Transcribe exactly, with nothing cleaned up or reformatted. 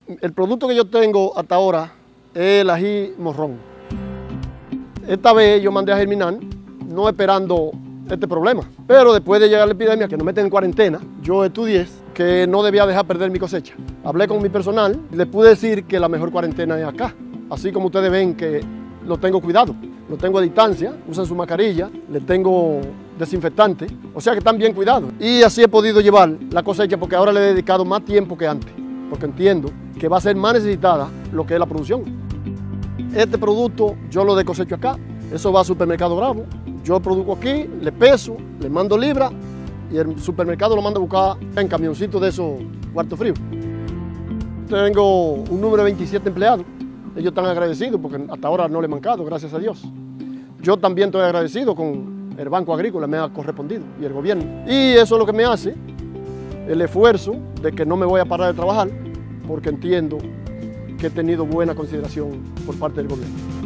El producto que yo tengo hasta ahora es el ají morrón. Esta vez yo mandé a germinar, no esperando este problema. Pero después de llegar la epidemia, que nos meten en cuarentena, yo estudié que no debía dejar perder mi cosecha. Hablé con mi personal y les pude decir que la mejor cuarentena es acá. Así como ustedes ven que lo tengo cuidado, lo tengo a distancia, usan su mascarilla, le tengo desinfectante, o sea que están bien cuidados. Y así he podido llevar la cosecha porque ahora le he dedicado más tiempo que antes, porque entiendo que va a ser más necesitada lo que es la producción. Este producto yo lo de cosecho acá, eso va al supermercado Bravo, yo produzco aquí, le peso, le mando libras y el supermercado lo manda a buscar en camioncitos de esos cuartos fríos. Tengo un número de veintisiete empleados, ellos están agradecidos porque hasta ahora no le he mancado, gracias a Dios. Yo también estoy agradecido con el Banco Agrícola, me ha correspondido, y el gobierno. Y eso es lo que me hace el esfuerzo de que no me voy a parar de trabajar porque entiendo que he tenido buena consideración por parte del gobierno.